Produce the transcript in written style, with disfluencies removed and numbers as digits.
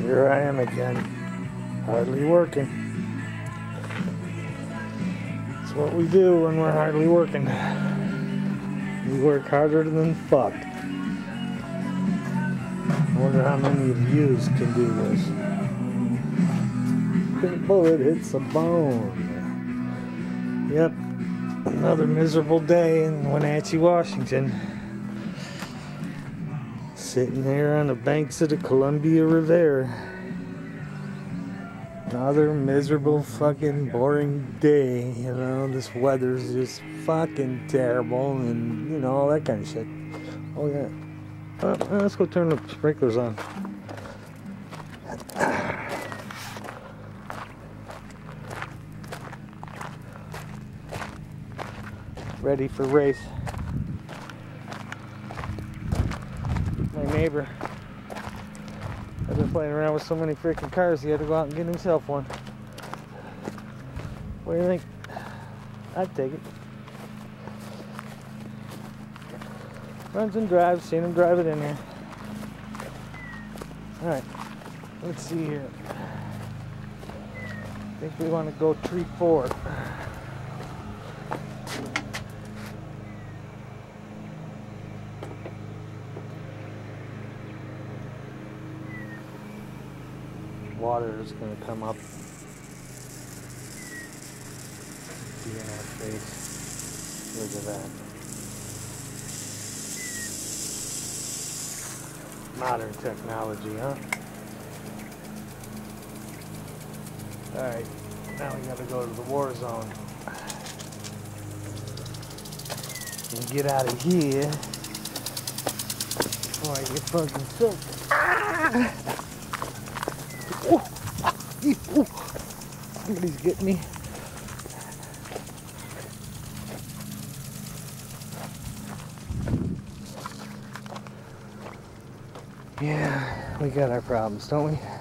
Here I am again, hardly working. It's what we do when we're hardly working. We work harder than fuck. I wonder how many of you can do this. The bullet hits a bone. Yep, another miserable day in Wenatchee, Washington. Sitting here on the banks of the Columbia River. Another miserable fucking boring day, you know. This weather's just fucking terrible and, you know, all that kind of shit. Oh yeah. Let's go turn the sprinklers on. Ready for race. My neighbor, I've been playing around with so many freaking cars, he had to go out and get himself one. What do you think? I'd take it. Runs and drives, seen him drive it in here. Alright, let's see here. I think we want to go tree 4. Water is going to come up, be in our face. Look at that. Modern technology, huh? Alright, now we got to go to the war zone and get out of here before I get fucking soaked. Ah! Ooh, somebody's getting me. Yeah, we got our problems, don't we?